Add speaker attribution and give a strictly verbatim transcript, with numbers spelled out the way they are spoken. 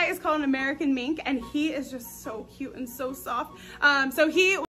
Speaker 1: is called an American mink, and he is just so cute and so soft. Um, so he